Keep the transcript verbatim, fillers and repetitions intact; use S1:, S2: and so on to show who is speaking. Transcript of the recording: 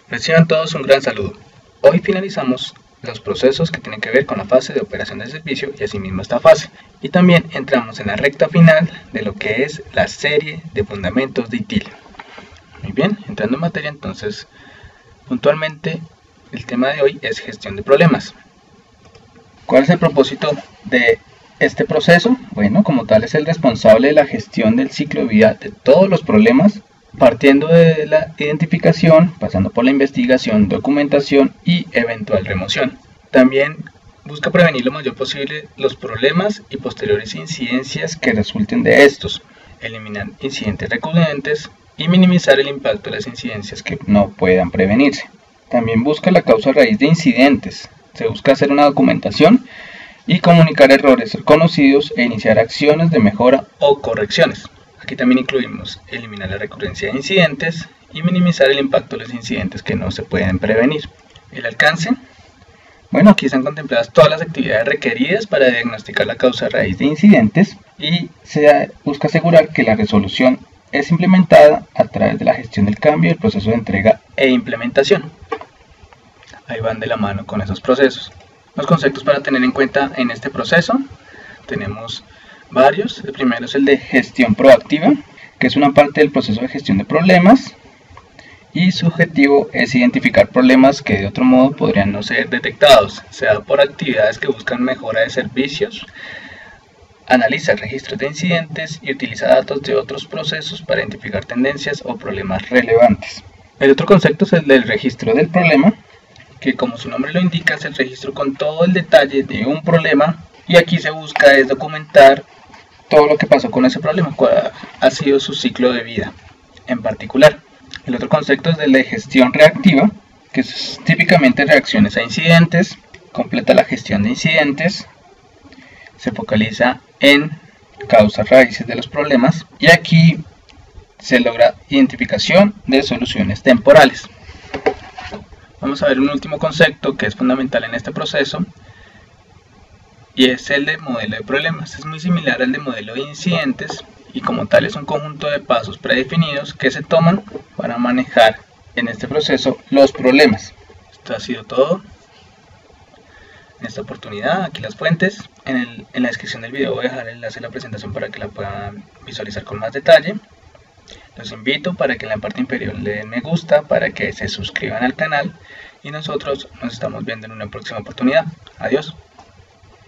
S1: Reciban todos un gran saludo. Hoy finalizamos los procesos que tienen que ver con la fase de operación de servicio y asimismo esta fase. Y también entramos en la recta final de lo que es la serie de fundamentos de I T I L. Muy bien, entrando en materia entonces, puntualmente el tema de hoy es gestión de problemas. ¿Cuál es el propósito de este proceso? Bueno, como tal es el responsable de la gestión del ciclo de vida de todos los problemas, partiendo de la identificación, pasando por la investigación, documentación y eventual remoción. También busca prevenir lo mayor posible los problemas y posteriores incidencias que resulten de estos, eliminar incidentes recurrentes y minimizar el impacto de las incidencias que no puedan prevenirse. También busca la causa raíz de incidentes. Se busca hacer una documentación y comunicar errores conocidos e iniciar acciones de mejora o correcciones. Aquí también incluimos eliminar la recurrencia de incidentes y minimizar el impacto de los incidentes que no se pueden prevenir. El alcance. Bueno, aquí están contempladas todas las actividades requeridas para diagnosticar la causa raíz de incidentes y se busca asegurar que la resolución es implementada a través de la gestión del cambio, el proceso de entrega e implementación. Ahí van de la mano con esos procesos. Los conceptos para tener en cuenta en este proceso tenemos varios. El primero es el de gestión proactiva, que es una parte del proceso de gestión de problemas y su objetivo es identificar problemas que de otro modo podrían no ser detectados. Se da por actividades que buscan mejora de servicios, analiza registros de incidentes y utiliza datos de otros procesos para identificar tendencias o problemas relevantes. El otro concepto es el del registro del problema, que como su nombre lo indica es el registro con todo el detalle de un problema, y aquí se busca es documentar todo lo que pasó con ese problema, cuál ha sido su ciclo de vida en particular. El otro concepto es el de gestión reactiva, que es típicamente reacciones a incidentes, completa la gestión de incidentes, se focaliza en causas raíces de los problemas y aquí se logra identificación de soluciones temporales. Vamos a ver un último concepto que es fundamental en este proceso y es el de modelo de problemas. Es muy similar al de modelo de incidentes y como tal es un conjunto de pasos predefinidos que se toman para manejar en este proceso los problemas. Esto ha sido todo en esta oportunidad. Aquí las fuentes. En, el, en la descripción del video voy a dejar el enlace de la presentación para que la puedan visualizar con más detalle. Los invito para que en la parte inferior le den me gusta, para que se suscriban al canal y nosotros nos estamos viendo en una próxima oportunidad. Adiós.